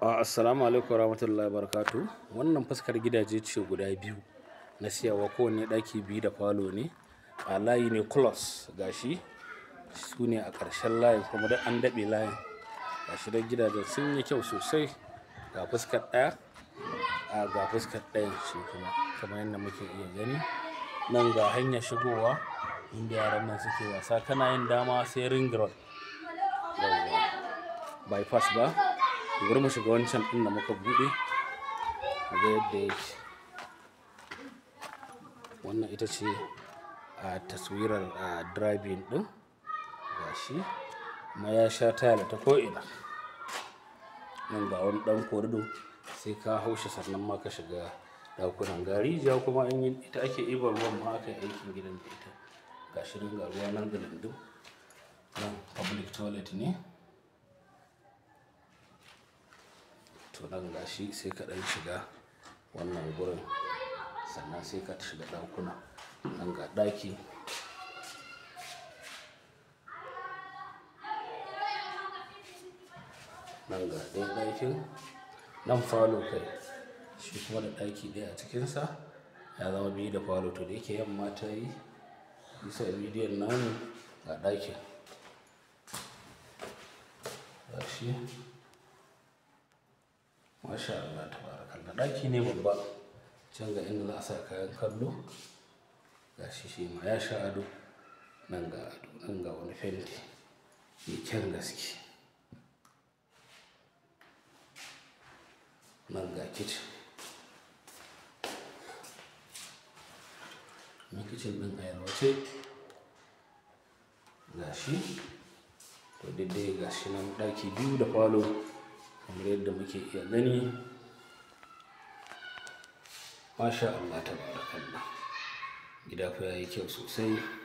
Assalamu alaikum warahmatullahi wabarakatuh. Wannan fuskar gidaje ce guda biyu na siyarwa, kowanne ɗaki biyu da falo ne. A layi ne close gashi, su ne a ƙarshen layin kuma da an daɓe layin. Gashi dan gidajen sun yi kyau sosai. Ga fuskar ɗaya, ga fuskar ɗayan shi kuma kamar yadda muke iya gani. Nan ga hanyar shigowa inda yaran nan suke wasa. Kana yin dama sai ring road, bypass ba. Bari mu shiga wancan ɗin da muka buɗe ga yadda yake. Wannan ita ce a taswirar driving ɗin gashi kuma ya sha tayal ta ko'ina. Nan ga wani ɗan korido sai ka haushi sannan ma ka shiga ɗakunan. Rijiya kuma in yi ita ake ibar ruwan ma aka yi aikin gidan da ita. Gashi nan ga ruwa nan galandu. Nan public toilet ne. To nan gashi sai ka ɗan shiga wannan gurin sannan sai ka shiga ɗakuna. Nan ga ɗaki, nan ga ɗaya ɗakin, nan falo kai shi kuma da ɗaki ɗaya a cikinsa ya zama biyu da falo. To da yake yamma ta yi bisa bidiyon namu ga ɗakin gashi. Masha Allah tabarakallah, ɗaki ne babba. Can ga inda za a sa kayan kallo gashi shi ma ya sha ado. Nan ga ado, nan ga wani fenti mai kyan gaske. Nan ga kitchen, na kitchen ɗin a yalwace gashi. To daidai gashi nan ɗaki biyu da falo kamar yadda muke iya gani. Masha Allah tabarakallah, gida fa yayi kyau sosai.